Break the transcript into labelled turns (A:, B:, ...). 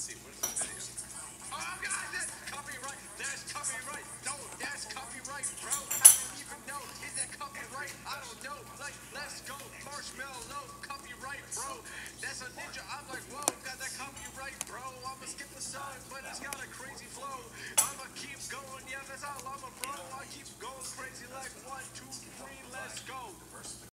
A: see, what is the video? Oh god, that's copyright! That's copyright! No, that's copyright, bro! I don't even know. Is that copyright? I don't know. Like, let's go. Marshmallow, copyright, bro. That's a ninja. I'm like, whoa, got that copyright, bro. I'ma skip the song, but it's got a